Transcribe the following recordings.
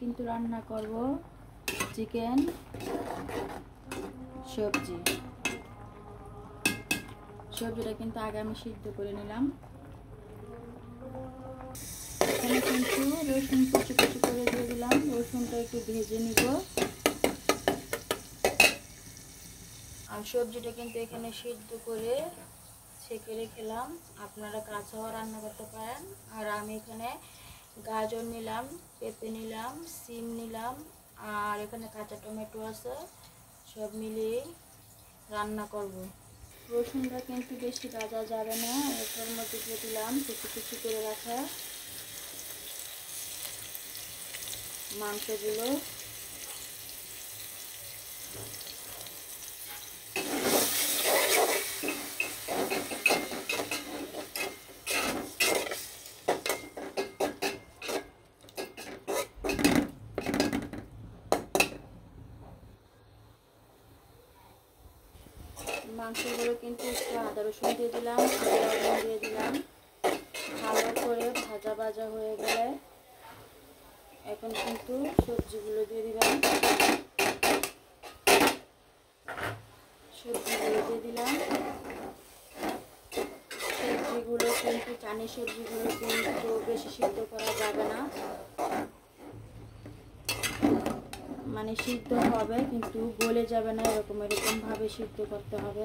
কিন্তু রান্না করব চিকেন সবজিটা কিন্তু আগে আমি সিদ্ধ করে নিলাম। এখানে কিন্তু রসুন কুচি কুচি করে দিয়ে দিলাম। রসুনটা একটু ভেজে নিব। আর সবজিটা কিন্তু এখানে সিদ্ধ করে ছেঁকে রেখেলাম। আপনারা কাঁচাও রান্না করতে পারেন। আর আমি এখানে গাজর নিলাম, পেঁপে নিলাম, সিম নিলাম, আর এখানে কাঁচা টমেটো আছে। সব মিলিয়ে রান্না করব। রসুনটা কিন্তু বেশি ভাজা যাবে না। এটার মধ্যে দিয়ে দিলাম কুচি কুচি করে রাখা মাংসগুলো। মাংসগুলো কিন্তু একটু আদা রসুন দিয়ে দিলাম, লবণ দিয়ে দিলাম। ভালো করে ভাজা ভাজা হয়ে গেলে এখন কিন্তু সবজিগুলো দিয়ে দিলাম। সবজিগুলো কিন্তু চাইনিজ সবজিগুলো কিন্তু বেশি সিদ্ধ করা যাবে না। মানে সিদ্ধ হবে কিন্তু গলে যাবে না, এরকম ভাবে সিদ্ধ করতে হবে।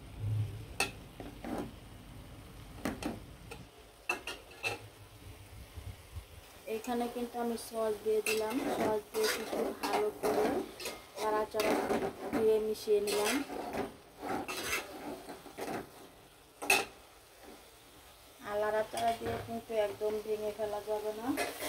এখানে কিন্তু আমি সস দিয়ে দিলাম। সস দিয়ে কিন্তু ভালো করে নাড়াচাড়া দিয়ে মিশিয়ে নিলাম। আর নাড়াচাড়া দিয়ে কিন্তু একদম ভেঙে ফেলা যাবে না।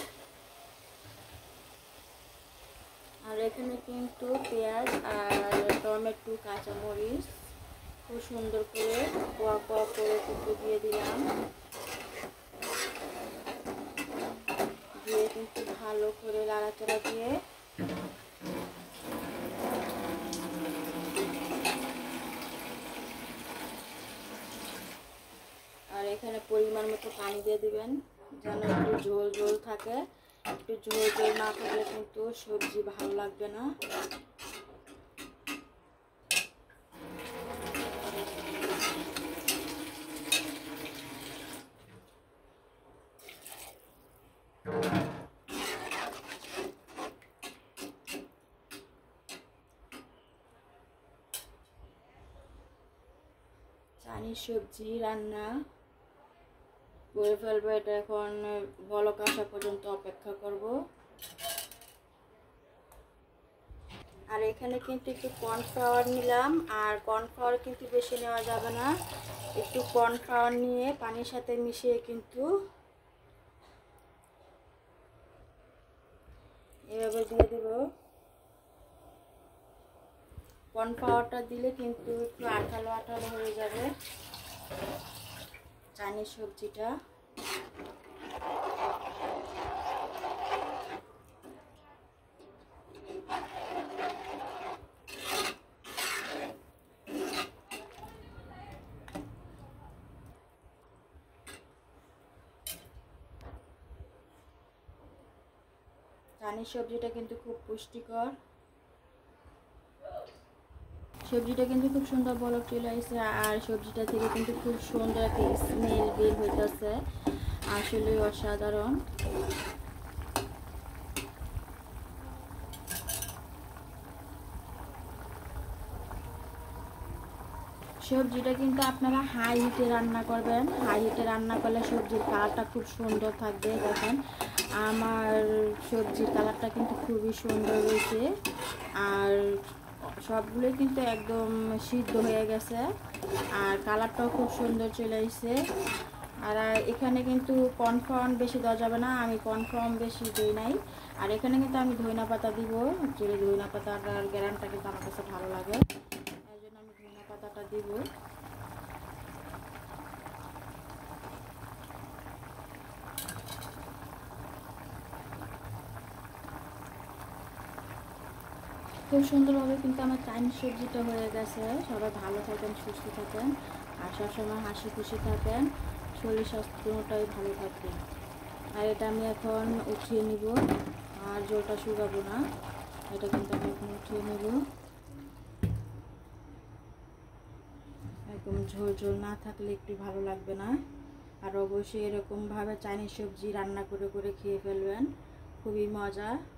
আর এখানে কিন্তু পেঁয়াজ আর টমেটো কাঁচামরিচ খুব সুন্দর করে কোয়া কোয়া করে কিন্তু দিয়ে দিলাম। দিয়ে কিন্তু ভালো করে নাড়াচাড়া দিয়ে আর এখানে পরিমাণ মতো পানি দিয়ে দিবেন যেন একটু ঝোল ঝোল থাকে। একটু ঝোল ঝোল না থাকলে কিন্তু সবজি ভালো লাগবে না। চাইনিজ সবজি রান্না করে ফেলবো। এটা এখন বলক আসা পর্যন্ত অপেক্ষা করব। আর এখানে কিন্তু একটু কর্নফ্লাওয়ার নিলাম। আর কর্নফ্লাওয়ার কিন্তু বেশি নেওয়া যাবে না। একটু কর্নফ্লাওয়ার নিয়ে পানির সাথে মিশিয়ে কিন্তু এভাবে দিয়ে দিব। কর্নফ্লাওয়ারটা দিলে কিন্তু একটু আঠালো আঠালো হয়ে যাবে চাইনিজ সবজিটা। চাইনিজ সবজিটা কিন্তু খুব পুষ্টিকর। সবজিটা কিন্তু খুব সুন্দর বলক চলে আসছে। আর সবজিটা থেকে কিন্তু খুব সুন্দর একটা স্মেল বের হইতেছে, আসলে অসাধারণ। সবজিটা কিন্তু আপনারা হাই হিটে রান্না করবেন। হাই হিটে রান্না করলে সবজির কালারটা খুব সুন্দর থাকবে। দেখেন আমার সবজির কালারটা কিন্তু খুবই সুন্দর হয়েছে। আর সবগুলোই কিন্তু একদম সিদ্ধ হয়ে গেছে। আর কালারটাও খুব সুন্দর চলে এসেছে। আর এখানে কিন্তু কর্নফ্লাওয়ার বেশি দেওয়া যাবে না। আমি কর্নফ্লাওয়ার বেশি দিই নাই। আর এখানে কিন্তু আমি ধনিয়া পাতা দিব। যে ধনিয়া পাতার গ্রানটা কিন্তু আমার কাছে ভালো লাগে, এই জন্য আমি ধনিয়া পাতাটা দিব। খুব সুন্দরভাবে কিন্তু আমার চাইনিজ সবজিটা হয়ে গেছে। সবাই ভালো থাকেন, সুস্থ থাকেন, আর সবসময় হাসি খুশি থাকেন, শরীর স্বাস্থ্যটাই ভালো থাকবে। আর এটা আমি এখন উঠিয়ে নিব। আর ঝোলটা শুকাবো না, এটা কিন্তু আমি এখন উঠিয়ে নেব। একদম ঝোল ঝোল না থাকলে একটু ভালো লাগবে না। আর অবশ্যই এরকমভাবে চাইনিজ সবজি রান্না করে করে খেয়ে ফেলবেন, খুবই মজা।